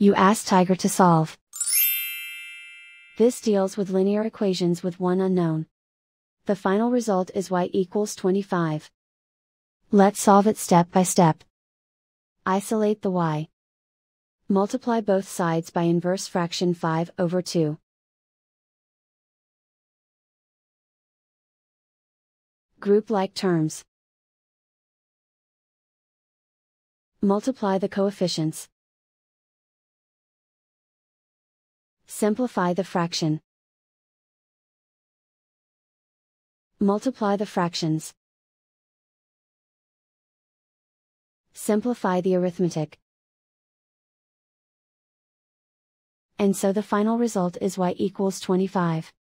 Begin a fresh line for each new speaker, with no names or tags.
You ask Tiger to solve. This deals with linear equations with one unknown. The final result is y equals 25. Let's solve it step by step. Isolate the y. Multiply both sides by inverse fraction 5/2. Group like terms. Multiply the coefficients. Simplify the fraction. Multiply the fractions. Simplify the arithmetic. And so the final result is y equals 25.